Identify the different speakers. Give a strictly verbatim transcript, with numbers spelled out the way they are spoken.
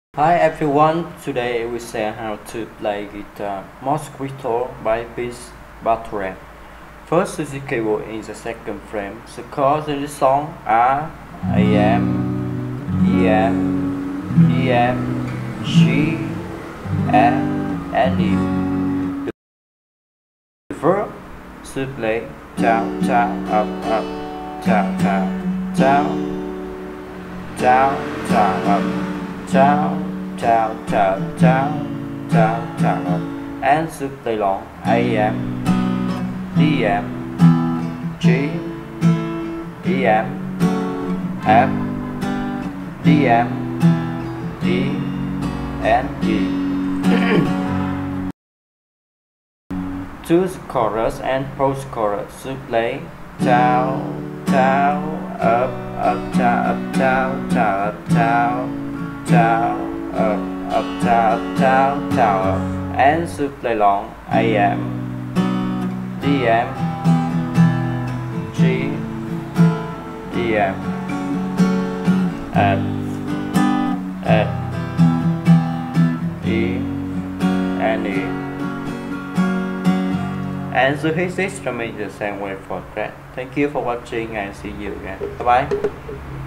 Speaker 1: Hi everyone, today we say how to play guitar Mosquito by PinkPantheress. First is the keyboard in the second frame. The chords in the song are A M, E M, E M, G, F, and E. The verb should play down, down, up, up, down, down, down, down, down, up, down. Down, down, down, down, down, up, and should play long. A M, D M, G, E M, F, D M, E, and E. To the chorus and post-chorus should play down, down, up, up, down, up, down, down, up, down, down. Up, up, down, down, down, up, and should play long. A M, D M, G, E M, F, F, E, and E. And the hit instrument is the same way for that. Thank you for watching and see you again. Bye bye.